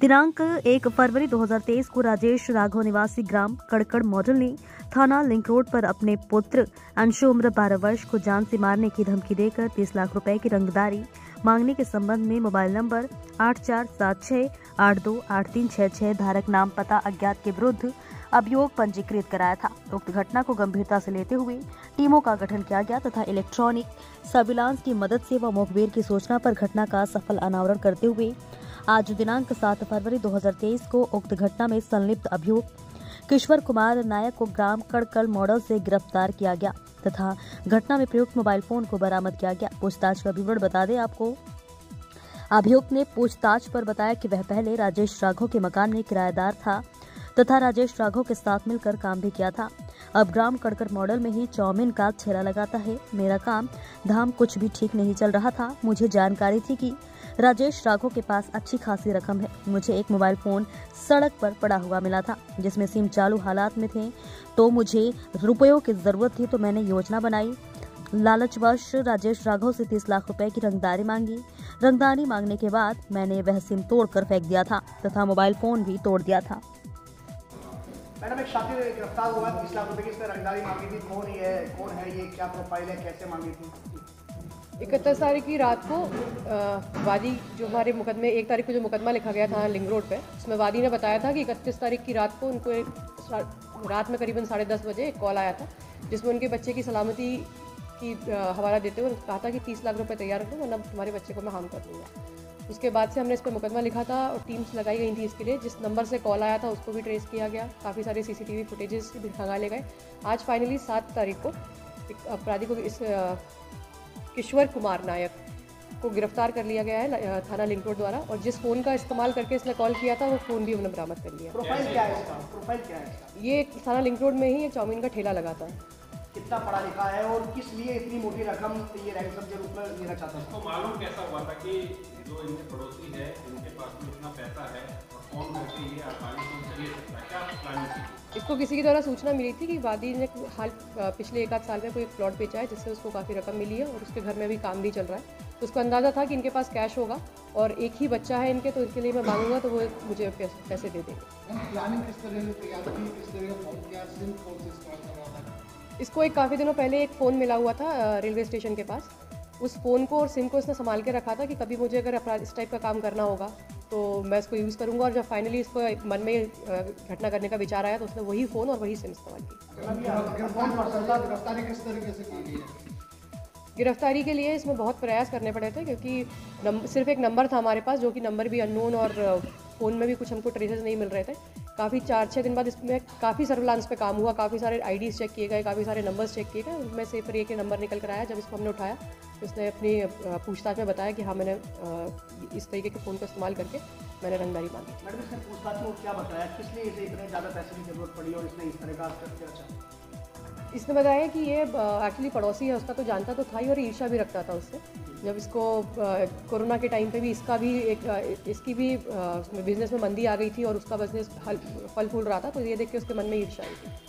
दिनांक 1 फरवरी 2023 को राजेश राघव निवासी ग्राम कड़कड़ मॉडल ने थाना लिंक रोड पर अपने पुत्र अंशु उम्र 12 वर्ष को जान से मारने की धमकी देकर 30 लाख रुपए की रंगदारी मांगने के संबंध में मोबाइल नंबर 8476828366 धारक नाम पता अज्ञात के विरुद्ध अभियोग पंजीकृत कराया था। उक्त घटना को गंभीरता से लेते हुए टीमों का गठन किया गया तथा इलेक्ट्रॉनिक सर्विलांस की मदद से व मुखबिर की सूचना पर घटना का सफल अनावरण करते हुए आज दिनांक 7 फरवरी 2023 को उक्त घटना में संलिप्त अभियुक्त किशोर कुमार नायक को ग्राम कड़कड़ मॉडल से गिरफ्तार किया गया तथा घटना में प्रयुक्त मोबाइल फोन को बरामद किया गया। पूछताछ का विवरण बता दें आपको। अभियुक्त ने पूछताछ पर बताया कि वह पहले राजेश राघव के मकान में किराएदार था तथा राजेश राघव के साथ मिलकर काम भी किया था। अब ग्राम कड़कड़ मॉडल में ही चाउमीन का ठेला लगाता है। मेरा काम धाम कुछ भी ठीक नहीं चल रहा था। मुझे जानकारी थी कि राजेश राघव के पास अच्छी खासी रकम है। मुझे एक मोबाइल फोन सड़क पर पड़ा हुआ मिला था जिसमें सिम चालू हालात में थे, तो मुझे रुपयों की जरूरत थी, तो मैंने योजना बनाई। लालचवश राजेश राघव से 30 लाख रुपए की रंगदारी मांगी। रंगदारी मांगने के बाद मैंने वह सिम तोड़कर फेंक दिया था तथा मोबाइल फोन भी तोड़ दिया था। मैडम, एक शातिर गिरफ्तार हुआ 30 लाख रुपए की, इसमें रंगदारी मांगी थी। कौन है ये, क्या प्रोफाइल है, कैसे मांगी थी? 31 तारीख की रात को वादी जो हमारे मुकदमे 1 तारीख को जो मुकदमा लिखा गया था लिंक रोड पे, उसमें वादी ने बताया था कि 31 तारीख की रात को उनको रात में करीबन 10:30 बजे एक कॉल आया था जिसमें उनके बच्चे की सलामती की हवाला देते हुए कहा था कि 30 लाख रुपए तैयार रखो वरना तुम्हारे बच्चे को मैं हार्म कर दूँगा। उसके बाद से हमने इस पर मुकदमा लिखा था और टीम्स लगाई गई थी इसके लिए। जिस नंबर से कॉल आया था उसको भी ट्रेस किया गया, काफ़ी सारे CCTV फुटेजेस भी खंगाले गए। आज फाइनली 7 तारीख को अपराधी को इस किशोर कुमार नायक को गिरफ्तार कर लिया गया है थाना लिंक रोड द्वारा, और जिस फ़ोन का इस्तेमाल करके इसने कॉल किया था वो फ़ोन भी हमने बरामद कर लिया। प्रोफाइल क्या है इसका? ये थाना लिंक रोड में ही एक चाउमीन का ठेला लगाता है। कितना पढ़ा लिखा है और किस लिए इतनी मोटी रकम ये रैंसम के रूप में लेना चाहता है? तो मालूम कैसा हुआ था कि जो इनके पड़ोसी है इनके पास में इतना पैसा है और फोन करके ये आसानी से उनसे ले सकता है, क्या प्लानिंग थी? इसको किसी की द्वारा सूचना मिली थी कि वादी ने पिछले 1 आध साल में कोई एक प्लॉट बेचा है जिससे उसको काफ़ी रकम मिली है और उसके घर में भी काम भी चल रहा है, तो उसको अंदाज़ा था कि इनके पास कैश होगा और एक ही बच्चा है इनके, तो इनके लिए मैं मांगूंगा तो वो मुझे पैसे दे देंगे। इसको एक काफ़ी दिनों पहले एक फ़ोन मिला हुआ था रेलवे स्टेशन के पास। उस फ़ोन को और सिम को इसने संभाल के रखा था कि कभी मुझे अगर अपराध इस टाइप का काम करना होगा तो मैं इसको यूज़ करूंगा, और जब फाइनली इसको मन में घटना करने का विचार आया तो उसने वही फ़ोन और वही सिम इस्तेमाल की। गिरफ्तारी के लिए इसमें बहुत प्रयास करने पड़े थे क्योंकि सिर्फ एक नंबर था हमारे पास जो कि नंबर भी अननोन, और फ़ोन में भी कुछ हमको ट्रेसेस नहीं मिल रहे थे। काफ़ी 4-6 दिन बाद इसमें काफ़ी सर्विलांस पे काम हुआ, काफ़ी सारे IDs चेक किए गए, काफ़ी सारे नंबर्स चेक किए गए, उनमें से फिर एक नंबर निकल कर आया। जब इसको हमने उठाया तो उसने अपनी पूछताछ में बताया कि हाँ मैंने इस तरीके के फ़ोन का इस्तेमाल करके मैंने रंगदारी मांगी। मैडम, इसने पूछताछ में क्या बताया, किस लिए इसे इतने ज़्यादा पैसे की जरूरत पड़ी और इसने इस तरह का क्या? इसने बताया कि ये एक्चुअली पड़ोसी है उसका, तो जानता तो था ही और ईर्ष्या भी रखता था उससे। जब इसको कोरोना के टाइम पे भी इसकी भी बिज़नेस में मंदी आ गई थी और उसका बिज़नेस फल फूल रहा था, तो ये देख के उसके मन में ईर्ष्या आई थी।